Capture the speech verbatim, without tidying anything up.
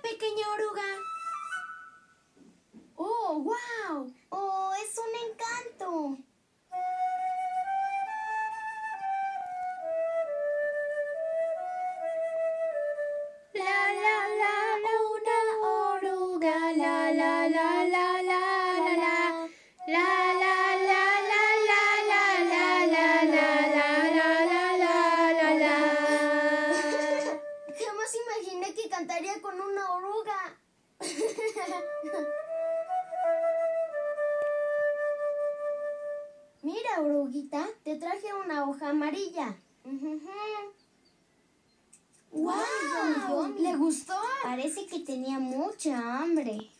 pequeña oruga. ¡Oh, wow! ¡Oh, es un encanto! La, la, la, la, una oruga. La, la, la, la, la, la, la. La, la, la, la, la, la, la, la, la, la, la, la, la, la. Jamás imaginé que cantaría con una oruga. Mira, oruguita, te traje una hoja amarilla. ¡Wow! ¿Le gustó? Parece que tenía mucha hambre.